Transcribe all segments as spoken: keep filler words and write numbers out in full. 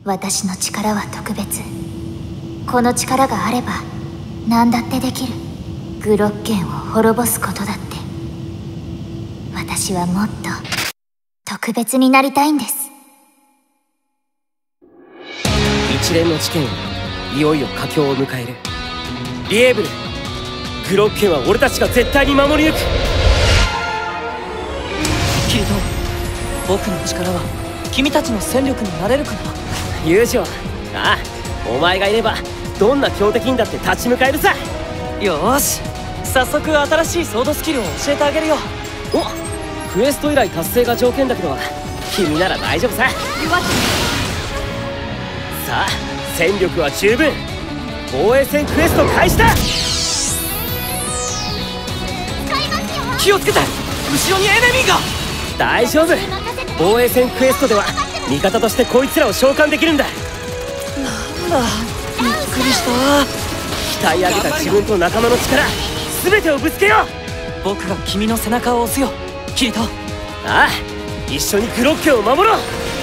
私の力は特別。この力があれば何だってできる。グロッケンを滅ぼすことだって。私はもっと特別になりたいんです。 一連の事件はいよいよ佳境を迎える。リエーブル、グロッケンは俺たちが絶対に守り抜く。 キリト、僕の力は君たちの戦力になれるかな。 友情、ああ、お前がいればどんな強敵にだって立ち向かえるさ。 よーし、早速新しいソードスキルを教えてあげるよ。 お、クエスト依頼達成が条件だけど君なら大丈夫さ。さあ、戦力は十分。防衛戦クエスト開始だ。 気をつけて、後ろにエネミーが。 大丈夫、防衛戦クエストでは味方としてこいつらを召喚できるんだ。 なんだ、びっくりした。 鍛え上げた自分と仲間の力全てをぶつけよう。僕が君の背中を押すよ、キリト。 ああ、一緒にグロッケンを守ろう。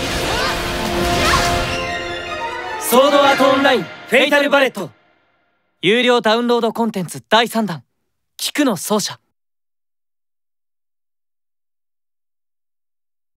ソードアートオンラインフェイタルバレット。 有料ダウンロードコンテンツだいさんだん、菊の奏者。